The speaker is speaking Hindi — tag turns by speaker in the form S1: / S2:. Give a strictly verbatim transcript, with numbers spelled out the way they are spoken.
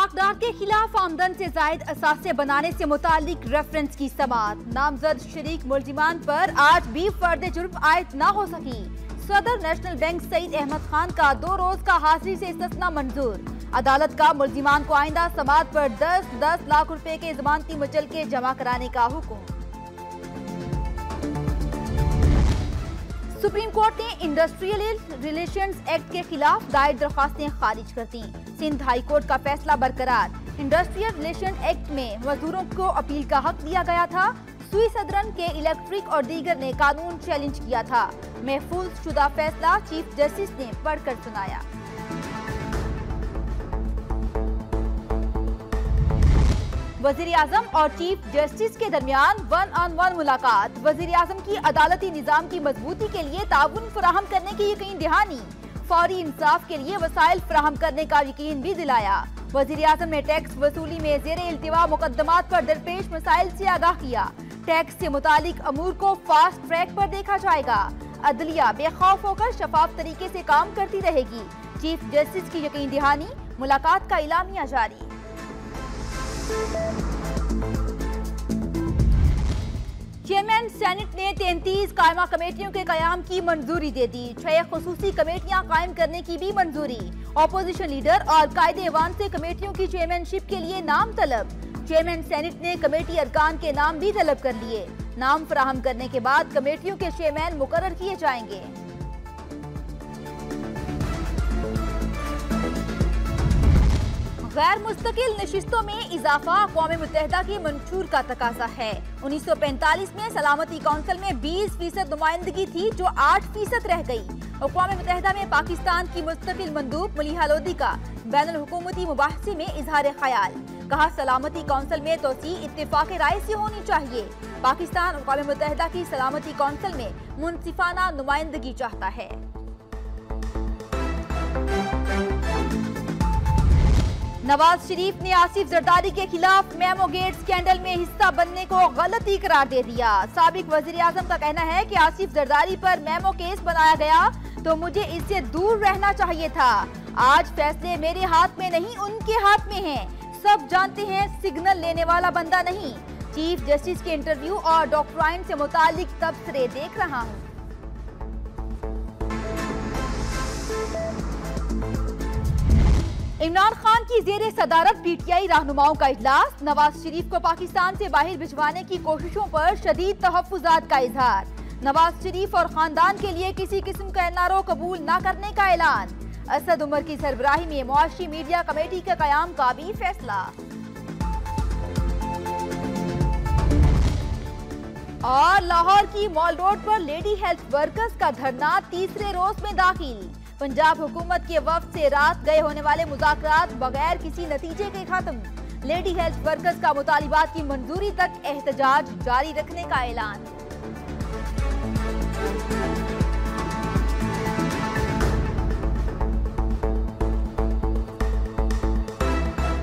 S1: हकदार के खिलाफ आमदन से जायद असासे बनाने से मुतालिक रेफरेंस की समाअत। नामजद शरीक मुलजिमान पर आज भी फर्द जुर्म आयद न हो सकी। सदर नेशनल बैंक सईद अहमद खान का दो रोज का हाजिरी से इस्तिस्ना मंजूर। अदालत का मुलजिमान को आइंदा समाअत पर दस दस लाख रुपए के जमानती मुचलके जमा कराने का हुक्म। सुप्रीम कोर्ट ने इंडस्ट्रियल रिलेशंस एक्ट के खिलाफ दायर दरख्वास्तें खारिज कर दी। सिंध हाई कोर्ट का फैसला बरकरार। इंडस्ट्रियल रिलेशन एक्ट में मजदूरों को अपील का हक दिया गया था। सुई सदरन के इलेक्ट्रिक और दीगर ने कानून चैलेंज किया था। महफूज शुदा फैसला चीफ जस्टिस ने पढ़कर सुनाया। वजीर आजम और चीफ जस्टिस के दरमियान वन ऑन वन मुलाकात। वजीर आजम की अदालती निजाम की मजबूती के लिए ताउन फराहम करने की यकीन दहानी। फौरी इंसाफ के लिए वसाइल फराहम करने का यकीन भी दिलाया। वजीर आजम ने टैक्स वसूली में जेर इल्तिवा मुकदमात पर दरपेश मसाइल से आगाह किया। टैक्स से मुतालिक अमूर को फास्ट ट्रैक पर देखा जाएगा। अदलिया बेखौफ होकर शफाफ तरीके से काम करती रहेगी। चीफ जस्टिस की यकीन दहानी। मुलाकात का इलामिया जारी। चेयरमैन सेनेट ने तैंतीस कायमा कमेटियों के कयाम की मंजूरी दे दी। छह खुसूसी कमेटियां कायम करने की भी मंजूरी। ऑपोजिशन लीडर और कायदे एवान से कमेटियों की चेयरमैनशिप के लिए नाम तलब। चेयरमैन सेनेट ने कमेटी अरकान के नाम भी तलब कर लिए। नाम फराहम करने के बाद कमेटियों के चेयरमैन मुकर्रर किए जाएंगे। गैर मुस्तकिल नशिस्तों में इजाफा अक़वाम मुत्तहिदा की मंशूर का तकाजा है। उन्नीस सौ पैंतालीस में सलामती कौंसिल में बीस फीसद नुमाइंदगी थी जो आठ फीसद रह गई। अक़वाम मुत्तहिदा में पाकिस्तान की मुस्तकिल मंदूब मलिहा लोधी का बैनुल हुकूमती मुबाहसे में इजहार ख्याल। कहा सलामती कौंसिल में तोसी इत्तेफाक राय से होनी चाहिए। पाकिस्तान अक़वाम मुत्तहिदा की सलामती कौंसिल में मुनसिफाना नुमाइंदगी चाहता है। नवाज शरीफ ने आसिफ जरदारी के खिलाफ मेमो गेट स्कैंडल में हिस्सा बनने को गलती करार दे दिया। साबिक वजीर आजम का कहना है कि आसिफ जरदारी पर मेमो केस बनाया गया तो मुझे इससे दूर रहना चाहिए था। आज फैसले मेरे हाथ में नहीं उनके हाथ में हैं। सब जानते हैं सिग्नल लेने वाला बंदा नहीं। चीफ जस्टिस के इंटरव्यू और डॉक्ट्राइन से मुतालिक तबसरे देख रहा हूँ। इमरान खान की जेरे सदारत पीटीआई रहनुमाओं का इजलास। नवाज शरीफ को पाकिस्तान से बाहर भिजवाने की कोशिशों पर शदीद तहफ्फुजात का इजहार। नवाज शरीफ और खानदान के लिए किसी किस्म का एनआरओ कबूल न करने का ऐलान। असद उमर की सरबराही में मुआशी मीडिया कमेटी के कयाम का भी फैसला। और लाहौर की मॉल रोड पर लेडी हेल्थ वर्कर्स का धरना तीसरे रोज में दाखिल। पंजाब हुकूमत के वफ्द से रात गए होने वाले मुज़ाकरात बगैर किसी नतीजे के खत्म। लेडी हेल्थ वर्कर्स का मुतालिबात की मंजूरी तक एहतजाज जारी रखने का ऐलान।